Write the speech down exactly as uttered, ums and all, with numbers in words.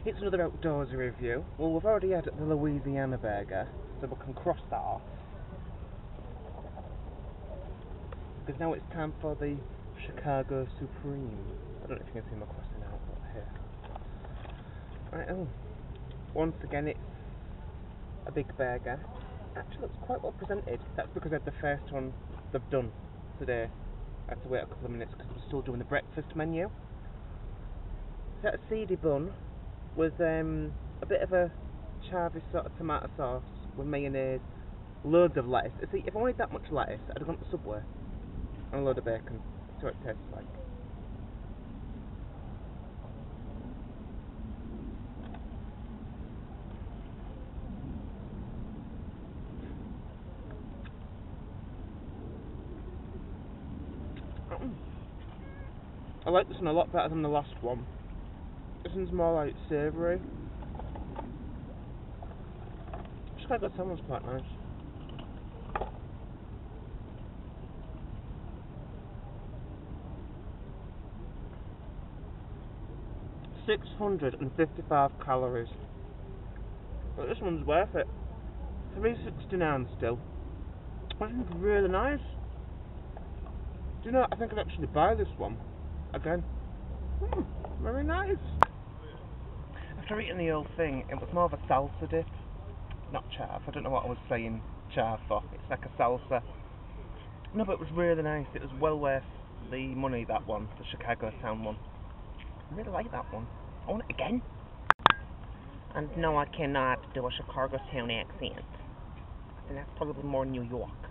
It's another outdoorsy review. Well, we've already had the Louisiana burger, so we can cross that off. Because now it's time for the Chicago Supreme. I don't know if you can see my crossing out, but here. Right, oh. Once again, it's a big burger. Actually looks quite well presented. That's because I had the first one they've done today. I had to wait a couple of minutes because we're still doing the breakfast menu. So a seedy bun with um, a bit of a charvy sort of tomato sauce with mayonnaise, loads of lettuce. See, if I wanted that much lettuce, I'd have gone to Subway and a load of bacon. That's what it tastes like. I like this one a lot better than the last one. This one's more like savoury. Chicago salmon's quite nice. six hundred fifty-five calories. But this one's worth it. three sixty-nine still. This one's really nice. Do you know, I think I'd actually buy this one again. Mm, very nice. After eating the whole thing, it was more of a salsa dip, not chav. I don't know what I was saying chav for. It's like a salsa. No, but it was really nice. It was well worth the money, that one, the Chicago Town one. I really like that one. I want it again. And no, I cannot do a Chicago Town accent. And that's probably more New York.